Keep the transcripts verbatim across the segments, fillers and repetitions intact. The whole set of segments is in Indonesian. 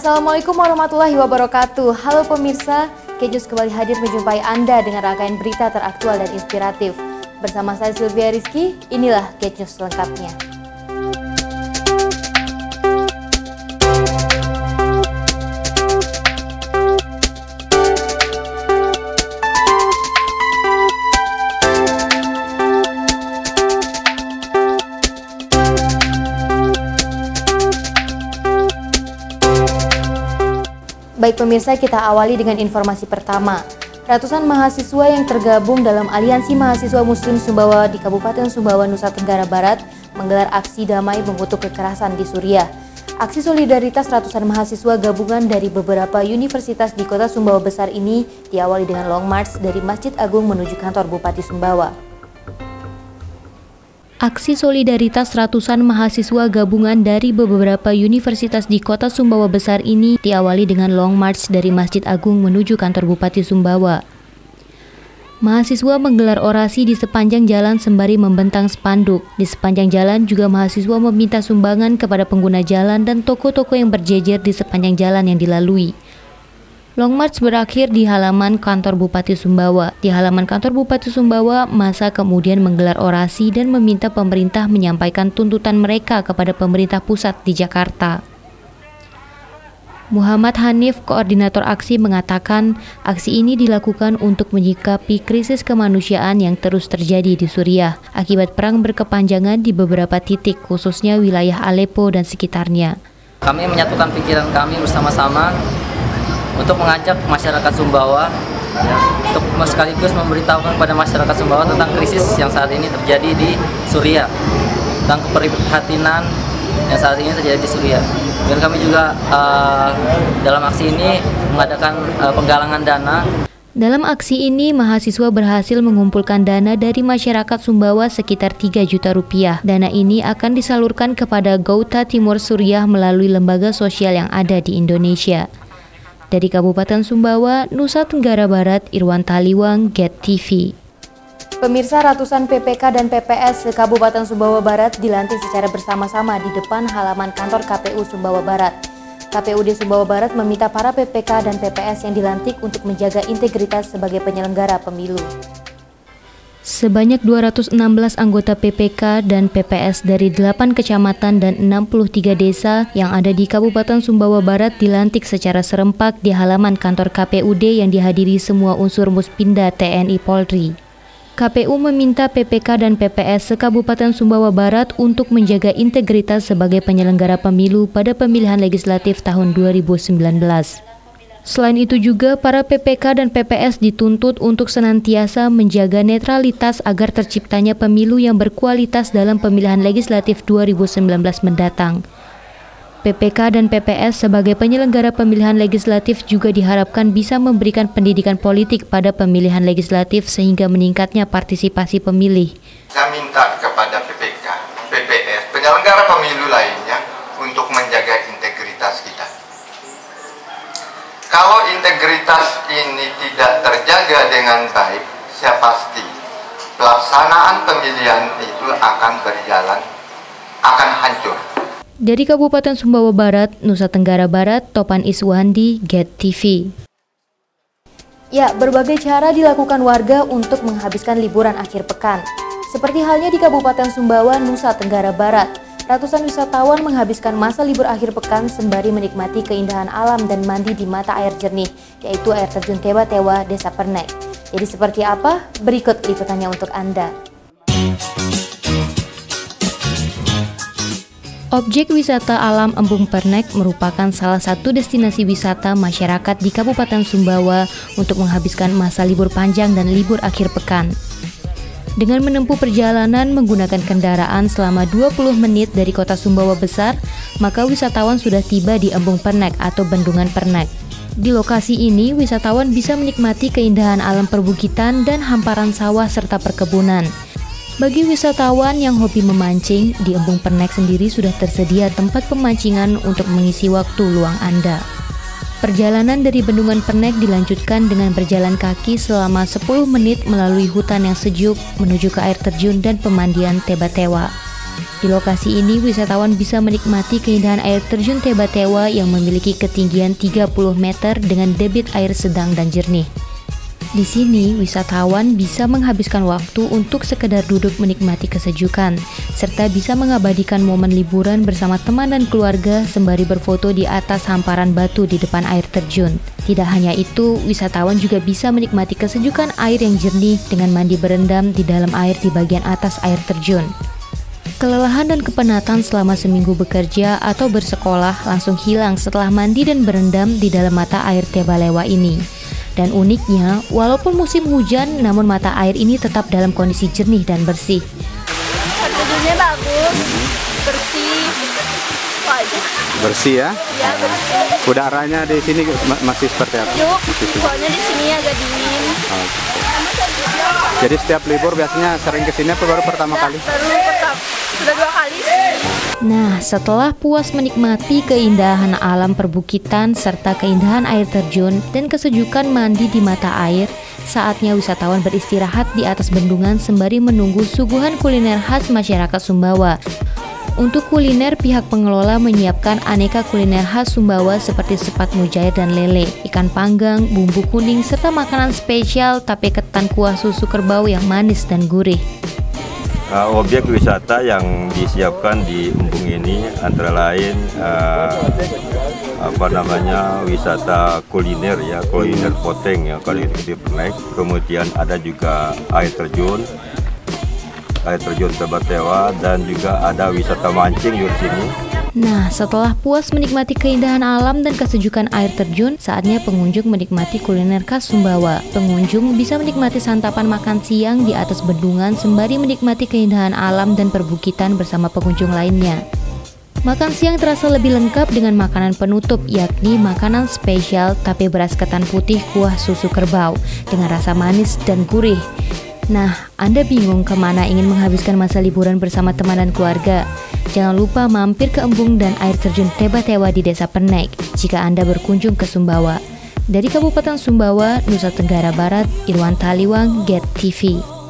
Assalamualaikum warahmatullahi wabarakatuh. Halo pemirsa, Kejus kembali hadir menjumpai Anda dengan rangkaian berita teraktual dan inspiratif. Bersama saya Sylvia Rizky, inilah Kejus selengkapnya. Baik pemirsa, kita awali dengan informasi pertama. Ratusan mahasiswa yang tergabung dalam Aliansi Mahasiswa Muslim Sumbawa di Kabupaten Sumbawa, Nusa Tenggara Barat menggelar aksi damai mengutuk kekerasan di Suriah. Aksi solidaritas ratusan mahasiswa gabungan dari beberapa universitas di Kota Sumbawa Besar ini diawali dengan long march dari Masjid Agung menuju kantor Bupati Sumbawa. Aksi solidaritas ratusan mahasiswa gabungan dari beberapa universitas di Kota Sumbawa Besar ini diawali dengan long march dari Masjid Agung menuju kantor Bupati Sumbawa. Mahasiswa menggelar orasi di sepanjang jalan sembari membentang spanduk. Di sepanjang jalan juga mahasiswa meminta sumbangan kepada pengguna jalan dan toko-toko yang berjejer di sepanjang jalan yang dilalui. Long march berakhir di halaman kantor Bupati Sumbawa. Di halaman kantor Bupati Sumbawa, massa kemudian menggelar orasi dan meminta pemerintah menyampaikan tuntutan mereka kepada pemerintah pusat di Jakarta. Muhammad Hanif, koordinator aksi, mengatakan aksi ini dilakukan untuk menyikapi krisis kemanusiaan yang terus terjadi di Suriah akibat perang berkepanjangan di beberapa titik, khususnya wilayah Aleppo dan sekitarnya. Kami menyatukan pikiran kami bersama-sama untuk mengajak masyarakat Sumbawa, ya, untuk sekaligus memberitahukan kepada masyarakat Sumbawa tentang krisis yang saat ini terjadi di Suriah, tentang keprihatinan yang saat ini terjadi di Suriah. Dan kami juga uh, dalam aksi ini mengadakan uh, penggalangan dana. Dalam aksi ini, mahasiswa berhasil mengumpulkan dana dari masyarakat Sumbawa sekitar tiga juta rupiah. Dana ini akan disalurkan kepada Ghouta Timur Suriah melalui lembaga sosial yang ada di Indonesia. Dari Kabupaten Sumbawa, Nusa Tenggara Barat, Irwan Taliwang, Get T V. Pemirsa, ratusan P P K dan P P S Kabupaten Sumbawa Barat dilantik secara bersama-sama di depan halaman kantor K P U Sumbawa Barat. K P U D Sumbawa Barat meminta para P P K dan P P S yang dilantik untuk menjaga integritas sebagai penyelenggara pemilu. Sebanyak dua ratus enam belas anggota P P K dan P P S dari delapan kecamatan dan enam puluh tiga desa yang ada di Kabupaten Sumbawa Barat dilantik secara serempak di halaman kantor K P U D yang dihadiri semua unsur Muspinda T N I Polri. K P U meminta P P K dan P P S se-Kabupaten Sumbawa Barat untuk menjaga integritas sebagai penyelenggara pemilu pada pemilihan legislatif tahun dua ribu sembilan belas. Selain itu juga, para P P K dan P P S dituntut untuk senantiasa menjaga netralitas agar terciptanya pemilu yang berkualitas dalam pemilihan legislatif dua ribu sembilan belas mendatang. P P K dan P P S sebagai penyelenggara pemilihan legislatif juga diharapkan bisa memberikan pendidikan politik pada pemilihan legislatif sehingga meningkatnya partisipasi pemilih. Saya minta kepada P P K, P P S, penyelenggara pemilu lainnya untuk menjaga integritas kita. Kalau integritas ini tidak terjaga dengan baik, saya pasti pelaksanaan pemilihan itu akan berjalan, akan hancur. Dari Kabupaten Sumbawa Barat, Nusa Tenggara Barat, Topan Iswandi, Get T V. Ya, berbagai cara dilakukan warga untuk menghabiskan liburan akhir pekan. Seperti halnya di Kabupaten Sumbawa, Nusa Tenggara Barat. Ratusan wisatawan menghabiskan masa libur akhir pekan sembari menikmati keindahan alam dan mandi di mata air jernih, yaitu air terjun Tewa-Tewa, Desa Pernek. Jadi seperti apa? Berikut liputannya untuk Anda. Objek wisata alam Embung Pernek merupakan salah satu destinasi wisata masyarakat di Kabupaten Sumbawa untuk menghabiskan masa libur panjang dan libur akhir pekan. Dengan menempuh perjalanan menggunakan kendaraan selama dua puluh menit dari Kota Sumbawa Besar, maka wisatawan sudah tiba di Embung Pernek atau Bendungan Pernek. Di lokasi ini, wisatawan bisa menikmati keindahan alam perbukitan dan hamparan sawah serta perkebunan. Bagi wisatawan yang hobi memancing, di Embung Pernek sendiri sudah tersedia tempat pemancingan untuk mengisi waktu luang Anda. Perjalanan dari Bendungan Pernek dilanjutkan dengan berjalan kaki selama sepuluh menit melalui hutan yang sejuk menuju ke air terjun dan pemandian Tewa-Tewa. Di lokasi ini, wisatawan bisa menikmati keindahan air terjun Tebatewa yang memiliki ketinggian tiga puluh meter dengan debit air sedang dan jernih. Di sini, wisatawan bisa menghabiskan waktu untuk sekedar duduk menikmati kesejukan, serta bisa mengabadikan momen liburan bersama teman dan keluarga sembari berfoto di atas hamparan batu di depan air terjun. Tidak hanya itu, wisatawan juga bisa menikmati kesejukan air yang jernih dengan mandi berendam di dalam air di bagian atas air terjun. Kelelahan dan kepenatan selama seminggu bekerja atau bersekolah langsung hilang setelah mandi dan berendam di dalam mata air Tebalewa ini. Dan uniknya, walaupun musim hujan, namun mata air ini tetap dalam kondisi jernih dan bersih. Terjunnya bagus, bersih, wajah. Bersih ya? Ya bersih. Udaranya di sini masih seperti apa? Yuk, soalnya di sini agak dingin. Oh. Jadi setiap libur biasanya sering kesini apa baru pertama kali? Baru pertama, sudah dua kali sih. Nah, setelah puas menikmati keindahan alam perbukitan serta keindahan air terjun dan kesejukan mandi di mata air, saatnya wisatawan beristirahat di atas bendungan sembari menunggu suguhan kuliner khas masyarakat Sumbawa. Untuk kuliner, pihak pengelola menyiapkan aneka kuliner khas Sumbawa seperti sepat mujair dan lele, ikan panggang, bumbu kuning, serta makanan spesial tape ketan kuah susu kerbau yang manis dan gurih. Uh, objek wisata yang disiapkan di Embung ini antara lain uh, apa namanya wisata kuliner ya, kuliner poteng ya kalau itu pernah. Kemudian ada juga air terjun, air terjun Tebatewa, dan juga ada wisata mancing di sini. Nah, setelah puas menikmati keindahan alam dan kesejukan air terjun, saatnya pengunjung menikmati kuliner khas Sumbawa. Pengunjung bisa menikmati santapan makan siang di atas bendungan sembari menikmati keindahan alam dan perbukitan bersama pengunjung lainnya. Makan siang terasa lebih lengkap dengan makanan penutup, yakni makanan spesial tape beras ketan putih kuah susu kerbau dengan rasa manis dan gurih. Nah, Anda bingung kemana ingin menghabiskan masa liburan bersama teman dan keluarga? Jangan lupa mampir ke embung dan air terjun Tebatewa di Desa Penek jika Anda berkunjung ke Sumbawa. Dari Kabupaten Sumbawa, Nusa Tenggara Barat, Irwan Taliwang, Get T V.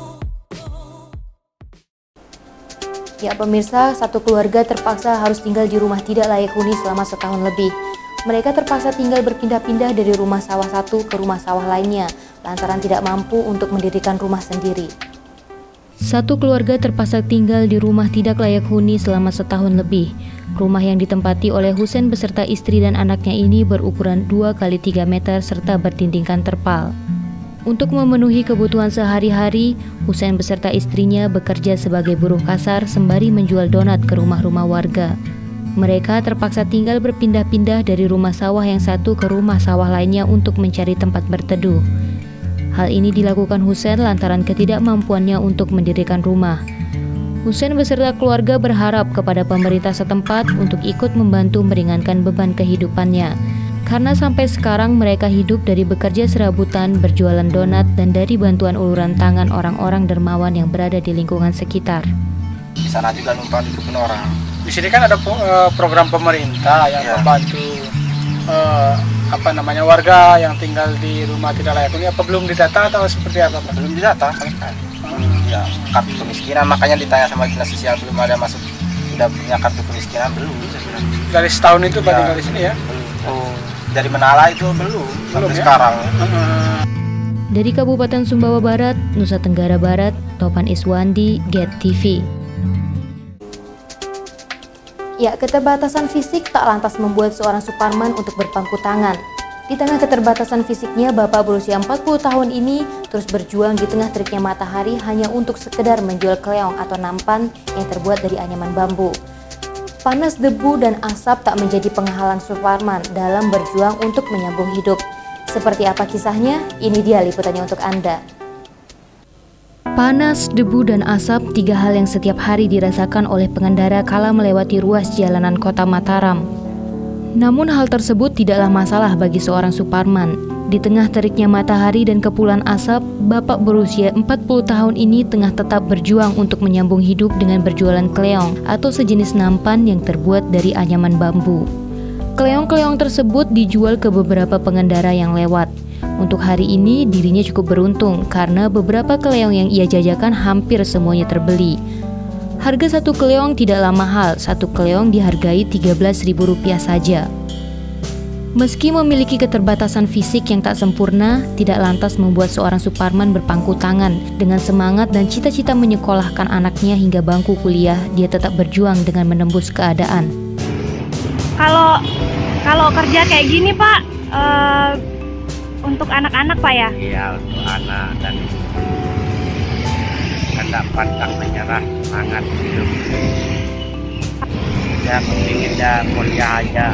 Ya pemirsa, satu keluarga terpaksa harus tinggal di rumah tidak layak huni selama setahun lebih. Mereka terpaksa tinggal berpindah-pindah dari rumah sawah satu ke rumah sawah lainnya, lantaran tidak mampu untuk mendirikan rumah sendiri. Satu keluarga terpaksa tinggal di rumah tidak layak huni selama setahun lebih. Rumah yang ditempati oleh Husein beserta istri dan anaknya ini berukuran dua kali tiga meter serta berdindingkan terpal. Untuk memenuhi kebutuhan sehari-hari, Husein beserta istrinya bekerja sebagai buruh kasar sembari menjual donat ke rumah-rumah warga. Mereka terpaksa tinggal berpindah-pindah dari rumah sawah yang satu ke rumah sawah lainnya untuk mencari tempat berteduh. Hal ini dilakukan Husein lantaran ketidakmampuannya untuk mendirikan rumah. Husein beserta keluarga berharap kepada pemerintah setempat untuk ikut membantu meringankan beban kehidupannya. Karena sampai sekarang mereka hidup dari bekerja serabutan, berjualan donat, dan dari bantuan uluran tangan orang-orang dermawan yang berada di lingkungan sekitar. Di sana juga numpang ditutupin orang. Di sini kan ada program pemerintah yang ya. membantu uh, apa namanya warga yang tinggal di rumah tidak layak huni. Apa belum didata atau seperti apa Pak? Belum didata sama sekali. Hmm. Ya, kartu kemiskinan, makanya ditanya sama dinas sosial belum ada masuk, sudah punya kartu kemiskinan belum. Dari setahun itu Pak ya, tinggal di sini ya? Belum. Oh. Dari Menala itu belum, belum ya? Sekarang. Hmm. Dari Kabupaten Sumbawa Barat, Nusa Tenggara Barat, Topan Iswandi, Get T V. Ya, keterbatasan fisik tak lantas membuat seorang Suparman untuk berpangku tangan. Di tengah keterbatasan fisiknya, bapak berusia empat puluh tahun ini terus berjuang di tengah teriknya matahari hanya untuk sekedar menjual kleong atau nampan yang terbuat dari anyaman bambu. Panas, debu, dan asap tak menjadi penghalang Suparman dalam berjuang untuk menyambung hidup. Seperti apa kisahnya? Ini dia liputannya untuk Anda. Panas, debu, dan asap, tiga hal yang setiap hari dirasakan oleh pengendara kala melewati ruas jalanan kota Mataram. Namun hal tersebut tidaklah masalah bagi seorang Suparman. Di tengah teriknya matahari dan kepulan asap, bapak berusia empat puluh tahun ini tengah tetap berjuang untuk menyambung hidup dengan berjualan kleong atau sejenis nampan yang terbuat dari anyaman bambu. Kleong-kleong tersebut dijual ke beberapa pengendara yang lewat. Untuk hari ini dirinya cukup beruntung karena beberapa kleong yang ia jajakan hampir semuanya terbeli. Harga satu keleong tidaklah mahal, satu keleong dihargai tiga belas ribu rupiah saja. Meski memiliki keterbatasan fisik yang tak sempurna, tidak lantas membuat seorang Suparman berpangku tangan. Dengan semangat dan cita-cita menyekolahkan anaknya hingga bangku kuliah, dia tetap berjuang dengan menembus keadaan. Kalau kalau kerja kayak gini Pak, uh, untuk anak-anak Pak ya? Iya, untuk anak dan tidak pantang menyerah, semangat hidup. Saya ingin dia kuliah aja.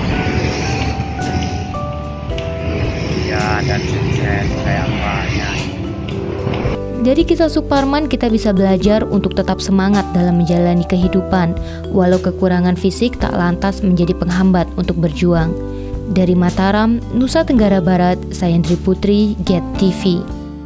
Ya, dan sukses kayak banyak. Dari kisah Suparman kita bisa belajar untuk tetap semangat dalam menjalani kehidupan, walau kekurangan fisik tak lantas menjadi penghambat untuk berjuang. Dari Mataram, Nusa Tenggara Barat, saya Hendri Putri, Get T V.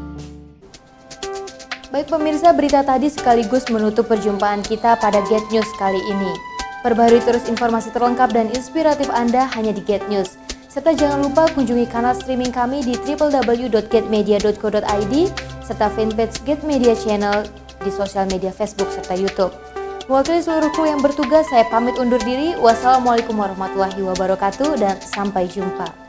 Baik pemirsa, berita tadi sekaligus menutup perjumpaan kita pada Get News kali ini. Perbarui terus informasi terlengkap dan inspiratif Anda hanya di Get News. Serta jangan lupa kunjungi kanal streaming kami di w w w dot get media dot co dot i d serta fanpage Get Media Channel di sosial media Facebook serta YouTube. Mewakili seluruh kru yang bertugas, saya pamit undur diri. Wassalamualaikum warahmatullahi wabarakatuh dan sampai jumpa.